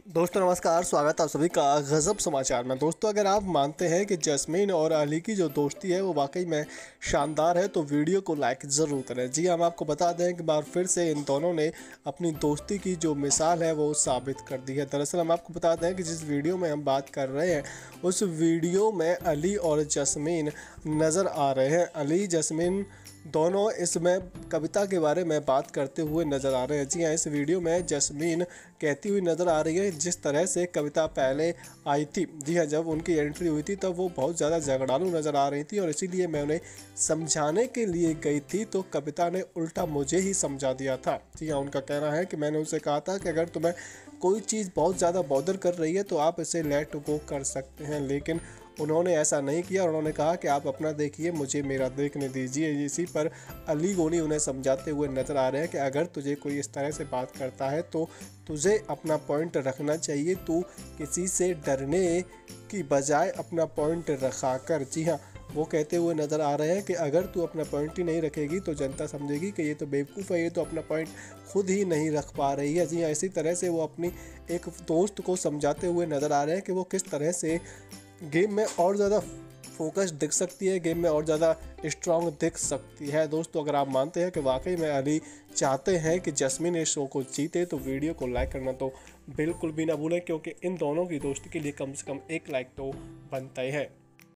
दोस्तों नमस्कार, स्वागत है आप सभी का गज़ब समाचार में। दोस्तों अगर आप मानते हैं कि जैस्मीन और अली की जो दोस्ती है वो वाकई में शानदार है तो वीडियो को लाइक ज़रूर करें। जी हम आपको बता दें कि बार फिर से इन दोनों ने अपनी दोस्ती की जो मिसाल है वो साबित कर दी है। दरअसल हम आपको बता दें कि जिस वीडियो में हम बात कर रहे हैं उस वीडियो में अली और जैस्मीन नज़र आ रहे हैं। अली जैस्मीन दोनों इसमें कविता के बारे में बात करते हुए नज़र आ रहे हैं। जी हाँ, इस वीडियो में जैस्मीन कहती हुई नज़र आ रही है जिस तरह से कविता पहले आई थी। जी हाँ, जब उनकी एंट्री हुई थी तब वो बहुत ज़्यादा झगड़ालू नज़र आ रही थी और इसीलिए मैं उन्हें समझाने के लिए गई थी तो कविता ने उल्टा मुझे ही समझा दिया था। जी हाँ, उनका कहना है कि मैंने उनसे कहा था कि अगर तुम्हें कोई चीज़ बहुत ज़्यादा बॉदर कर रही है तो आप इसे लेट गो कर सकते हैं, लेकिन उन्होंने ऐसा नहीं किया। उन्होंने कहा कि आप अपना देखिए, मुझे मेरा देखने दीजिए। इसी पर अली गोनी उन्हें समझाते हुए नज़र आ रहे हैं कि अगर तुझे कोई इस तरह से बात करता है तो तुझे अपना पॉइंट रखना चाहिए। तू किसी से डरने की बजाय अपना पॉइंट रखा कर। जी हाँ, वो कहते हुए नज़र आ रहे हैं कि अगर तू अपना पॉइंट ही नहीं रखेगी तो जनता समझेगी कि ये तो बेवकूफ़ है, ये तो अपना पॉइंट खुद ही नहीं रख पा रही है। जी हाँ, इसी तरह से वो अपनी एक दोस्त को समझाते हुए नज़र आ रहे हैं कि वो किस तरह से गेम में और ज़्यादा फोकस दिख सकती है, गेम में और ज़्यादा स्ट्रांग दिख सकती है। दोस्तों अगर आप मानते हैं कि वाकई में अली चाहते हैं कि जैस्मीन इस शो को जीते तो वीडियो को लाइक करना तो बिल्कुल भी ना भूलें, क्योंकि इन दोनों की दोस्ती के लिए कम से कम एक लाइक तो बनता ही है।